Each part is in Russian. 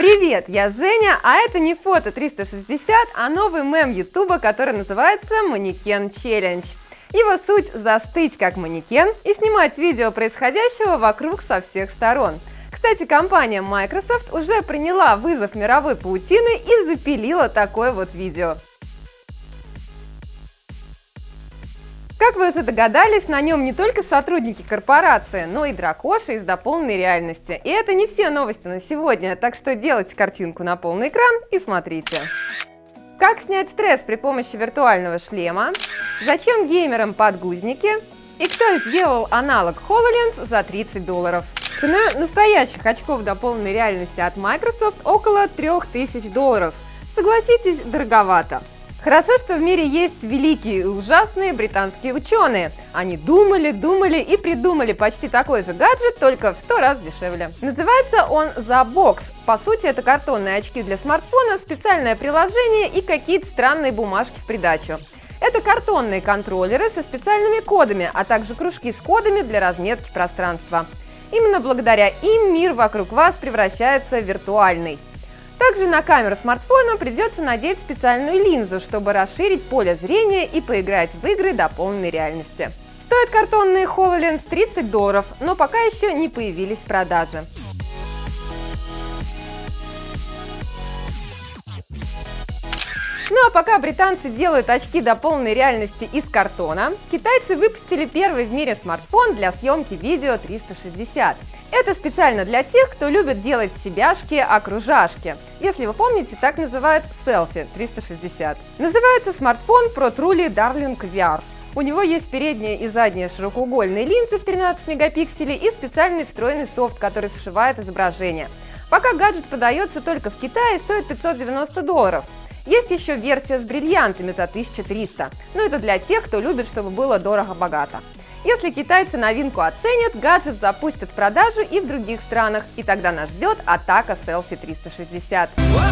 Привет, я Женя, а это не фото 360, а новый мем ютуба, который называется «Манекен Челлендж». Его суть – застыть как манекен и снимать видео происходящего вокруг со всех сторон. Кстати, компания Microsoft уже приняла вызов мировой паутины и запилила такое вот видео. Как вы уже догадались, на нем не только сотрудники корпорации, но и дракоши из дополненной реальности. И это не все новости на сегодня, так что делайте картинку на полный экран и смотрите. Как снять стресс при помощи виртуального шлема? Зачем геймерам подгузники? И кто сделал аналог HoloLens за $30? Цена настоящих очков дополненной реальности от Microsoft около $3000. Согласитесь, дороговато. Хорошо, что в мире есть великие и ужасные британские ученые. Они думали и придумали почти такой же гаджет, только в 100 раз дешевле. Называется он The Box. По сути, это картонные очки для смартфона, специальное приложение и какие-то странные бумажки в придачу. Это картонные контроллеры со специальными кодами, а также кружки с кодами для разметки пространства. Именно благодаря им мир вокруг вас превращается в виртуальный. Также на камеру смартфона придется надеть специальную линзу, чтобы расширить поле зрения и поиграть в игры дополненной реальности. Стоят картонные HoloLens $30, но пока еще не появились в продаже. Ну а пока британцы делают очки дополненной реальности из картона, китайцы выпустили первый в мире смартфон для съемки видео 360. Это специально для тех, кто любит делать себяшки-окружашки. Если вы помните, так называют селфи 360. Называется смартфон Pro Truly Darling VR. У него есть передняя и задняя широкоугольные линзы в 13 мегапикселей и специальный встроенный софт, который сшивает изображение. Пока гаджет продается только в Китае, стоит $590. Есть еще версия с бриллиантами за 1300, но это для тех, кто любит, чтобы было дорого-богато. Если китайцы новинку оценят, гаджет запустят в продажу и в других странах, и тогда нас ждет атака селфи 360.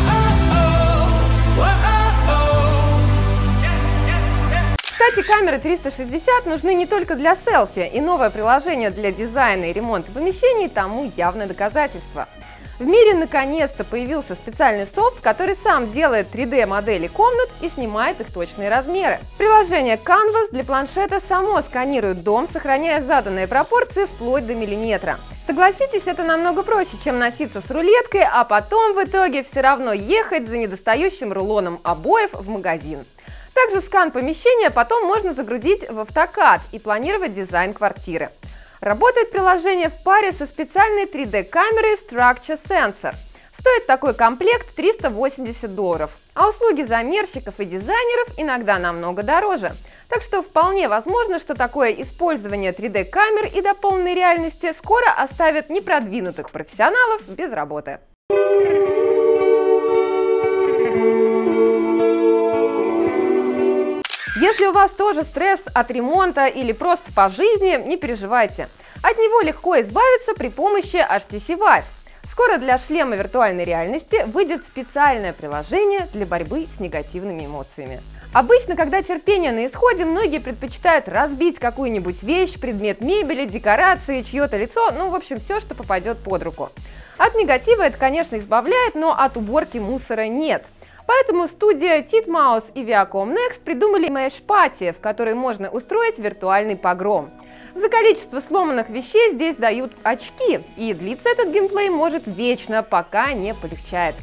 Кстати, камеры 360 нужны не только для селфи, и новое приложение для дизайна и ремонта помещений тому явное доказательство. В мире наконец-то появился специальный софт, который сам делает 3D-модели комнат и снимает их точные размеры. Приложение Canvas для планшета само сканирует дом, сохраняя заданные пропорции вплоть до миллиметра. Согласитесь, это намного проще, чем носиться с рулеткой, а потом в итоге все равно ехать за недостающим рулоном обоев в магазин. Также скан помещения потом можно загрузить в AutoCAD и планировать дизайн квартиры. Работает приложение в паре со специальной 3D-камерой Structure Sensor. Стоит такой комплект $380, а услуги замерщиков и дизайнеров иногда намного дороже. Так что вполне возможно, что такое использование 3D-камер и дополненной реальности скоро оставит непродвинутых профессионалов без работы. Если у вас тоже стресс от ремонта или просто по жизни, не переживайте. От него легко избавиться при помощи HTC Vive. Скоро для шлема виртуальной реальности выйдет специальное приложение для борьбы с негативными эмоциями. Обычно, когда терпение на исходе, многие предпочитают разбить какую-нибудь вещь, предмет мебели, декорации, чье-то лицо, ну, в общем, все, что попадет под руку. От негатива это, конечно, избавляет, но от уборки мусора нет. Поэтому студия Titmouse и Viacom Next придумали Mesh Party, в которой можно устроить виртуальный погром. За количество сломанных вещей здесь дают очки, и длиться этот геймплей может вечно, пока не полегчает.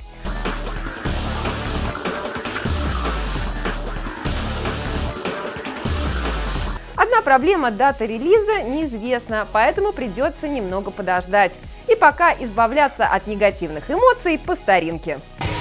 Одна проблема: дата релиза неизвестна, поэтому придется немного подождать. И пока избавляться от негативных эмоций по старинке.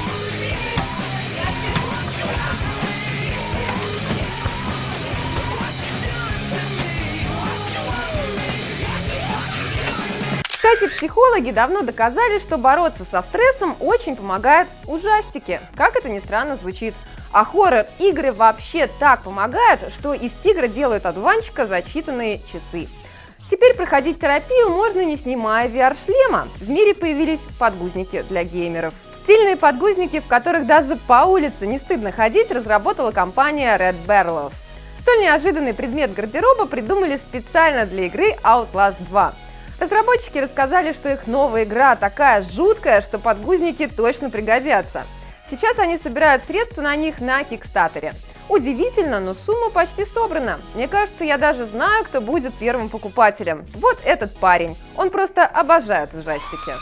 Кстати, психологи давно доказали, что бороться со стрессом очень помогают ужастики. Как это ни странно звучит. А хоррор-игры вообще так помогают, что из тигра делают одуванчика за считанные часы. Теперь проходить терапию можно, не снимая VR-шлема. В мире появились подгузники для геймеров. Стильные подгузники, в которых даже по улице не стыдно ходить, разработала компания Red Barrels. Столь неожиданный предмет гардероба придумали специально для игры Outlast 2. Разработчики рассказали, что их новая игра такая жуткая, что подгузники точно пригодятся. Сейчас они собирают средства на них на Кикстартере. Удивительно, но сумма почти собрана. Мне кажется, я даже знаю, кто будет первым покупателем. Вот этот парень. Он просто обожает ужастики.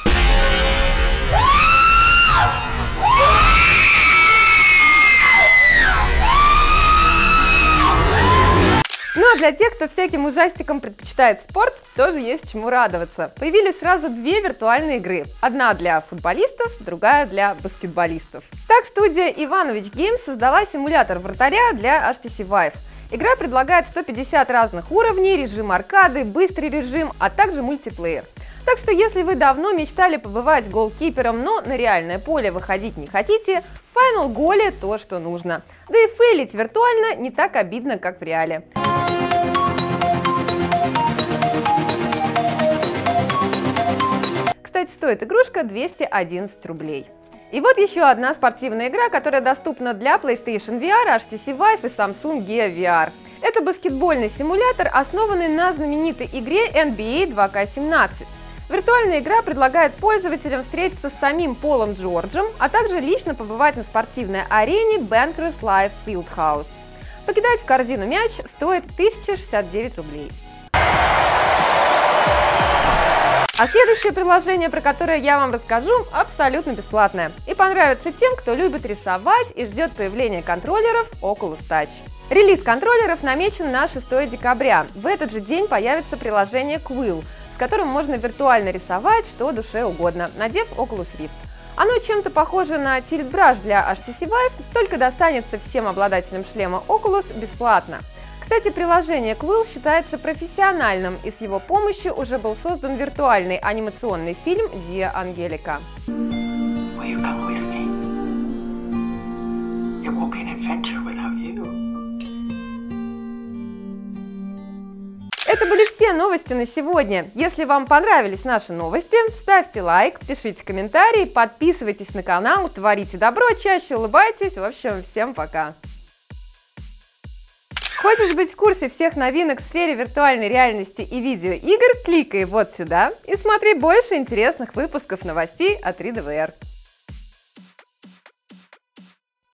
Ну а для тех, кто всяким ужастикам предпочитает спорт, тоже есть чему радоваться. Появились сразу две виртуальные игры. Одна для футболистов, другая для баскетболистов. Так, студия Иванович Games создала симулятор вратаря для HTC Vive. Игра предлагает 150 разных уровней, режим аркады, быстрый режим, а также мультиплеер. Так что если вы давно мечтали побывать голкипером, но на реальное поле выходить не хотите, Final Goal то, что нужно. Да и фейлить виртуально не так обидно, как в реале. Кстати, стоит игрушка 211 рублей. И вот еще одна спортивная игра, которая доступна для PlayStation VR, HTC Vive и Samsung Gear VR. Это баскетбольный симулятор, основанный на знаменитой игре NBA 2K17. Виртуальная игра предлагает пользователям встретиться с самим Полом Джорджем, а также лично побывать на спортивной арене Bankers Life Fieldhouse. Покидать в корзину мяч стоит 1069 рублей. А следующее приложение, про которое я вам расскажу, абсолютно бесплатное. И понравится тем, кто любит рисовать и ждет появления контроллеров Oculus Touch. Релиз контроллеров намечен на 6 декабря. В этот же день появится приложение Quill, с которым можно виртуально рисовать что душе угодно, надев Oculus Rift. Оно чем-то похоже на Tilt Brush для HTC Vive, только достанется всем обладателям шлема Oculus бесплатно. Кстати, приложение Quill считается профессиональным, и с его помощью уже был создан виртуальный анимационный фильм «Диа Ангелика». Это были все новости на сегодня. Если вам понравились наши новости, ставьте лайк, пишите комментарии, подписывайтесь на канал, творите добро, чаще улыбайтесь. В общем, всем пока! Хочешь быть в курсе всех новинок в сфере виртуальной реальности и видеоигр? Кликай вот сюда и смотри больше интересных выпусков новостей от 3DVR.